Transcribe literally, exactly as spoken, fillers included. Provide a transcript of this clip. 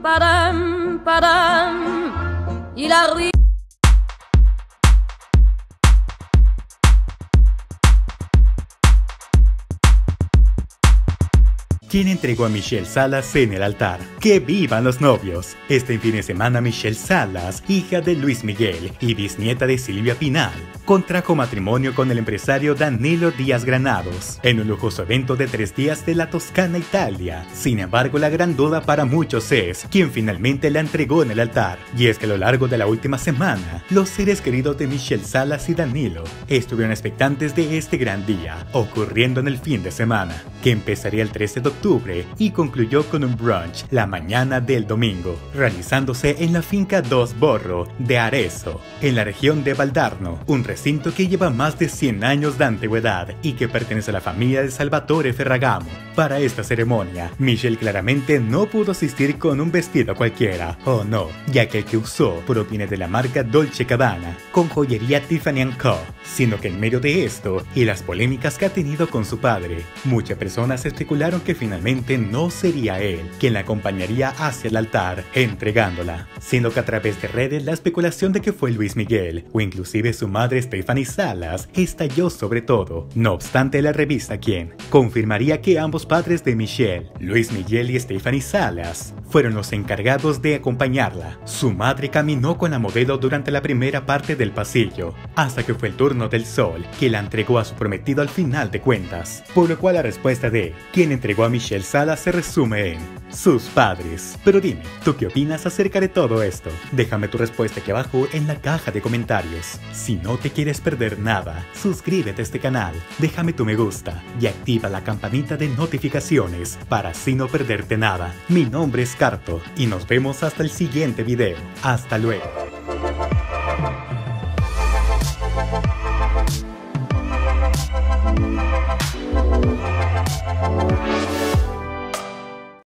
Padam, padam, il arrive. ¿Quién entregó a Michelle Salas en el altar? ¡Que vivan los novios! Este fin de semana Michelle Salas, hija de Luis Miguel y bisnieta de Silvia Pinal, contrajo matrimonio con el empresario Danilo Díaz Granados en un lujoso evento de tres días de la Toscana, Italia. Sin embargo, la gran duda para muchos es quién finalmente la entregó en el altar. Y es que a lo largo de la última semana, los seres queridos de Michelle Salas y Danilo estuvieron expectantes de este gran día, ocurriendo en el fin de semana, que empezaría el trece de octubre y concluyó con un brunch la mañana del domingo, realizándose en la finca Dos Borro de Arezzo, en la región de Valdarno, un recinto que lleva más de cien años de antigüedad y que pertenece a la familia de Salvatore Ferragamo. Para esta ceremonia, Michelle claramente no pudo asistir con un vestido cualquiera, o no, ya que el que usó proviene de la marca Dolce Gabbana, con joyería Tiffany and Co, sino que en medio de esto y las polémicas que ha tenido con su padre, muchas personas especularon que finalmente no sería él quien la acompañaría hacia el altar entregándola, siendo que a través de redes la especulación de que fue Luis Miguel o inclusive su madre Stephanie Salas estalló sobre todo. No obstante, la revista Quién confirmaría que ambos padres de Michelle, Luis Miguel y Stephanie Salas, fueron los encargados de acompañarla. Su madre caminó con la modelo durante la primera parte del pasillo, hasta que fue el turno del Sol, que la entregó a su prometido al final de cuentas, por lo cual la respuesta de quién entregó a Michelle Salas se resume en sus padres. Pero dime, ¿tú qué opinas acerca de todo esto? Déjame tu respuesta aquí abajo en la caja de comentarios. Si no te quieres perder nada, suscríbete a este canal, déjame tu me gusta y activa la campanita de notificaciones para así no perderte nada. Mi nombre es Carto y nos vemos hasta el siguiente video. Hasta luego.